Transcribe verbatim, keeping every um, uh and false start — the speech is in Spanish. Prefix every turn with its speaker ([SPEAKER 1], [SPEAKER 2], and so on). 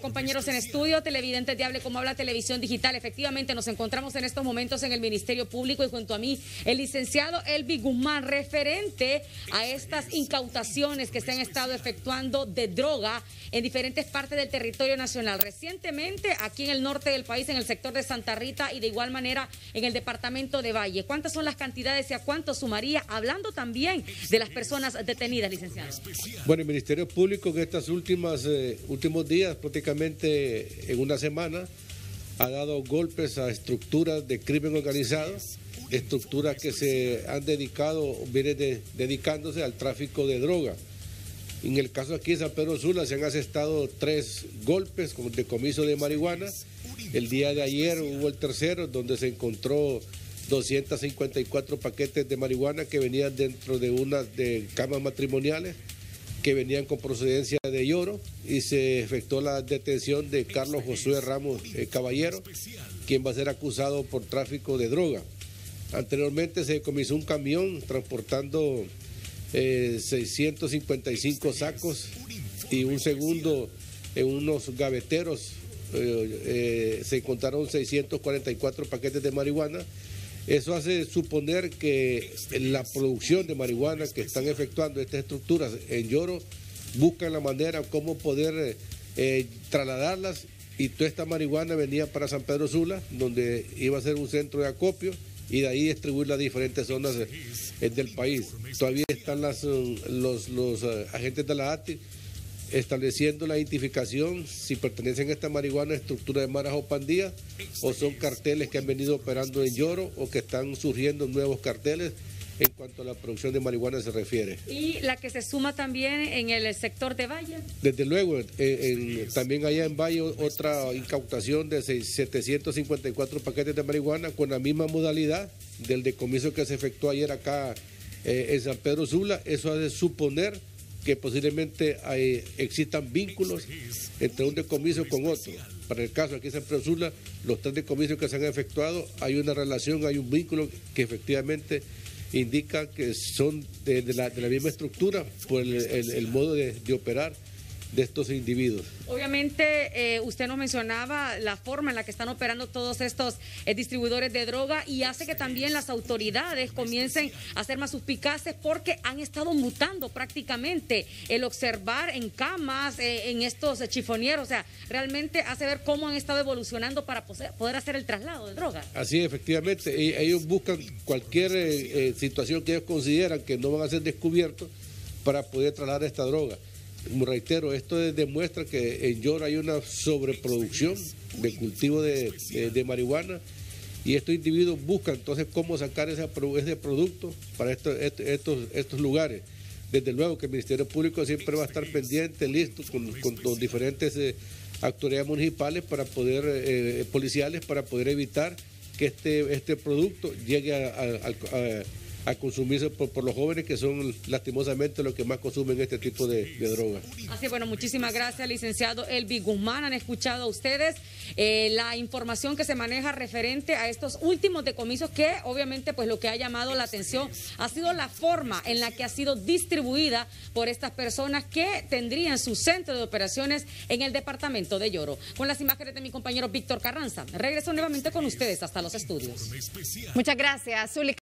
[SPEAKER 1] compañeros en estudio, televidentes de Hable Como Habla Televisión Digital. Efectivamente, nos encontramos en estos momentos en el Ministerio Público y junto a mí el licenciado Elvi Guzmán, referente a estas incautaciones que se han estado efectuando de droga en diferentes partes del territorio nacional. Recientemente, aquí en el norte del país, en el sector de Santa Rita y de igual manera en el departamento de Valle. ¿Cuántas son las cantidades y a cuánto sumaría? Hablando también de las personas detenidas, licenciado.
[SPEAKER 2] Bueno, el Ministerio Público en estas últimas eh, últimos días, prácticamente en una semana, ha dado golpes a estructuras de crimen organizado, estructuras que se han dedicado, vienen de, dedicándose al tráfico de droga. En el caso aquí de San Pedro Sula se han asestado tres golpes con decomiso de marihuana. El día de ayer hubo el tercero, donde se encontró doscientos cincuenta y cuatro paquetes de marihuana que venían dentro de unas de camas matrimoniales, que venían con procedencia de Lloro, y se efectuó la detención de Carlos Josué Ramos eh, Caballero, quien va a ser acusado por tráfico de droga. Anteriormente se decomisó un camión transportando eh, seiscientos cincuenta y cinco sacos y un segundo en unos gaveteros eh, eh, se encontraron seiscientos cuarenta y cuatro paquetes de marihuana. Eso hace suponer que la producción de marihuana que están efectuando estas estructuras en Lloro buscan la manera cómo poder eh, trasladarlas, y toda esta marihuana venía para San Pedro Sula, donde iba a ser un centro de acopio y de ahí distribuirla a diferentes zonas eh, del país. Todavía están las, los, los uh, agentes de la A T I estableciendo la identificación si pertenecen a esta marihuana a estructura de maras o pandillas, o son carteles que han venido operando en Lloro, o que están surgiendo nuevos carteles en cuanto a la producción de marihuana se refiere.
[SPEAKER 1] ¿Y la que se suma también en el sector de Valle?
[SPEAKER 2] Desde luego, en, en, también allá en Valle otra incautación de setecientos cincuenta y cuatro paquetes de marihuana con la misma modalidad del decomiso que se efectuó ayer acá eh, en San Pedro Sula. Eso hace suponer que posiblemente hay, existan vínculos entre un decomiso con otro. Para el caso aquí en San Pedro Sula, los tres decomisos que se han efectuado, hay una relación, hay un vínculo que efectivamente indica que son de, de, la, de la misma estructura por el, el, el modo de, de operar de estos individuos.
[SPEAKER 1] Obviamente, eh, usted nos mencionaba la forma en la que están operando todos estos eh, distribuidores de droga, y hace que también las autoridades comiencen a ser más suspicaces, porque han estado mutando prácticamente el observar en camas, eh, en estos eh, chifonieros. O sea, realmente hace ver cómo han estado evolucionando para poder, poder hacer el traslado de droga.
[SPEAKER 2] Así es, efectivamente. Y ellos buscan cualquier eh, eh, situación que ellos consideran que no van a ser descubiertos para poder trasladar esta droga. Como reitero, esto demuestra que en Lloro hay una sobreproducción de cultivo de, de, de marihuana, y estos individuos buscan entonces cómo sacar ese, ese producto para estos, estos, estos lugares. Desde luego que el Ministerio Público siempre va a estar pendiente, listo, con, con los diferentes eh, autoridades municipales para poder, eh, policiales, para poder evitar que este, este producto llegue a, a, a a consumirse por, por los jóvenes, que son lastimosamente los que más consumen este tipo de, de droga.
[SPEAKER 1] Así, bueno, muchísimas gracias, licenciado Elvi Guzmán. Han escuchado ustedes eh, la información que se maneja referente a estos últimos decomisos, que obviamente pues lo que ha llamado la atención ha sido la forma en la que ha sido distribuida por estas personas que tendrían su centro de operaciones en el departamento de Lloro. Con las imágenes de mi compañero Víctor Carranza, regreso nuevamente con ustedes hasta los estudios.
[SPEAKER 3] Muchas gracias, Zuli.